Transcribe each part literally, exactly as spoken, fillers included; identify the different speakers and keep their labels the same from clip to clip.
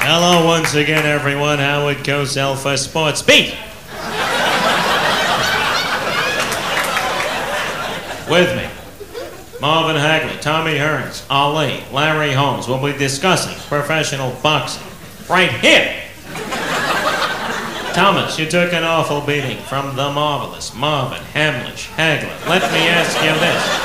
Speaker 1: Hello once again, everyone. Howard Cosell for Sports Beat. With me, Marvin Hagley, Tommy Hearns, Ali, Larry Holmes. We'll be discussing professional boxing right here. Thomas, you took an awful beating from the marvelous Marvin Hamlish Hagley. Let me ask you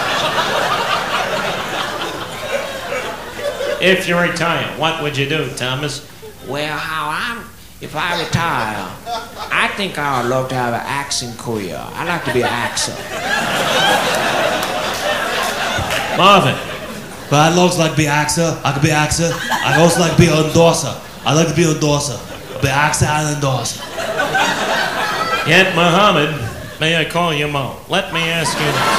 Speaker 1: this. If you retire, what would you do, Thomas?
Speaker 2: Well, how I'm, if I retire, I think I would love to have an acting career. I'd like to be an actor.
Speaker 1: Marvin.
Speaker 3: But I'd also like to be an actor. I could be an actor. I'd also like to be an endorser. I'd like to be an endorser. I'd be an actor and an endorser.
Speaker 1: Yet, Muhammad, may I call you Mo? Let me ask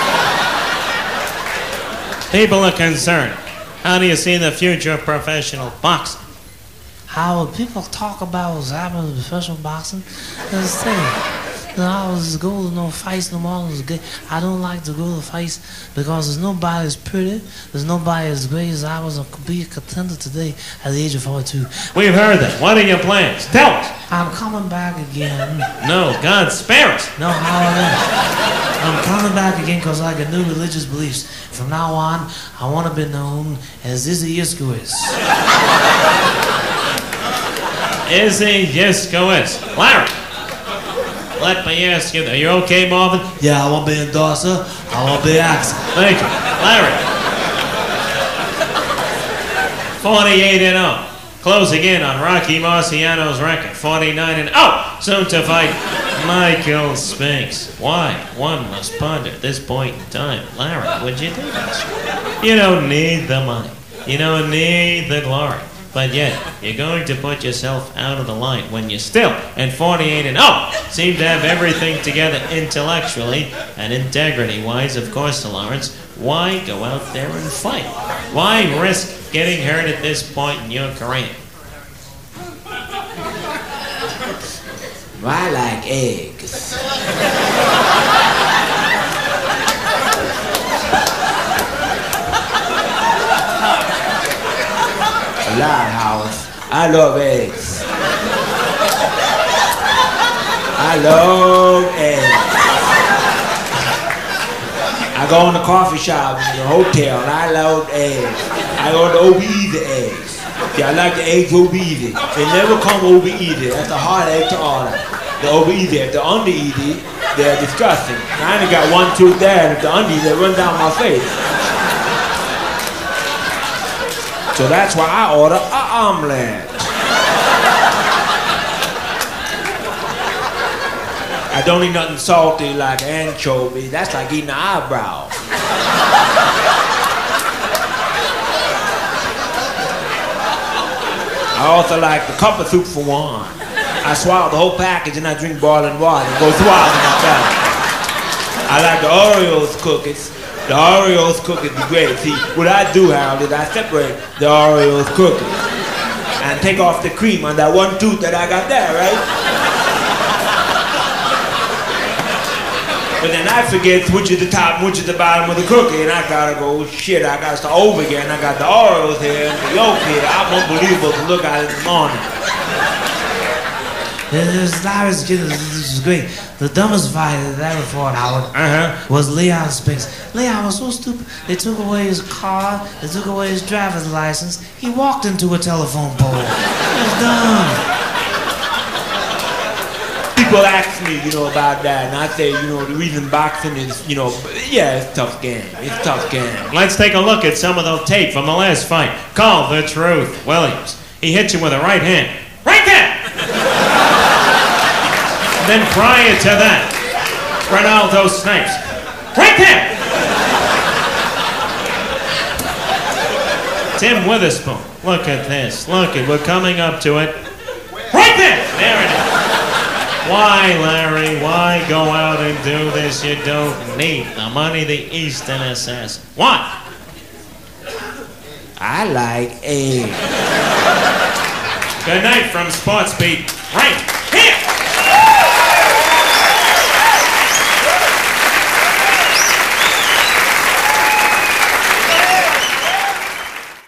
Speaker 1: you this. People are concerned. How do you see the future of professional boxing?
Speaker 4: How people talk about what's happening in professional boxing? That's the thing. You know, I was go to no fights no more. I don't like to go to fights because there's nobody as pretty, there's nobody as great as I was. I could be a contender today at the age of forty-two.
Speaker 1: We've heard that. What are your plans? Tell us.
Speaker 4: I'm coming back again.
Speaker 1: No, God spare us.
Speaker 4: No, Howard. I'm coming back again because I got new religious beliefs. From now on, I want to be known as Izzy Yiskowitz.
Speaker 1: Izzy Yiskowitz. Larry, let me ask you, are you okay, Marvin?
Speaker 3: Yeah, I want to be an endorser. I want to be an actor.
Speaker 1: Thank you. Larry. forty-eight and oh. Closing in on Rocky Marciano's record. forty-nine and oh. Soon to fight Michael Spinks. Why? One must ponder at this point in time. Larry, would you do this? You don't need the money. You don't need the glory. But yet, you're going to put yourself out of the line when you still, at forty-eight and oh, seem to have everything together intellectually and integrity-wise, of course, Lawrence. Why go out there and fight? Why risk getting hurt at this point in your career?
Speaker 2: I like eggs. A lot, Howard. I love eggs. I love eggs. I go in the coffee shop in the hotel and I love eggs. I order Obeezy eggs. Yeah, I like the eggs Obeezy. They never come Obeezy. That's a hard egg to order. The Obeezy, if they're under-eaty, they're disgusting. I only got one tooth there, and if they're under-eaty, they run down my face. So that's why I order an omelet. I don't eat nothing salty like anchovy. That's like eating an eyebrow. I also like the cup of soup for one. I swallow the whole package and I drink boiling water and go swallowing my belly. I like the Oreos cookies. The Oreos cookies be great. See, what I do, Harold, is I separate the Oreos cookies and take off the cream on that one tooth that I got there, right? But then I forget which is the top and which is the bottom of the cookie, and I gotta go, shit, I gotta start over again. I got the Oreos here and the yolk here. I'm unbelievable to look at in the morning.
Speaker 4: This Larry's kid, this is great. The dumbest fight that ever fought, Howard, uh-huh. was Leon Spinks. Leon was so stupid. They took away his car, they took away his driver's license. He walked into a telephone pole. He was dumb.
Speaker 2: People ask me, you know, about that, and I say, you know, the reason boxing is, you know, yeah, it's a tough game. It's a tough game.
Speaker 1: Let's take a look at some of the tape from the last fight. Call the truth, Williams. He hit you with a right hand. Right there! Then prior to that, Ronaldo snipes. Right there! Tim Witherspoon. Look at this. Look at, we're coming up to it. Right there! There it is. Why, Larry? Why go out and do this? You don't need the money, the Eastern Assassin. What?
Speaker 2: I like eggs.
Speaker 1: Good night from Sports Beat. Right.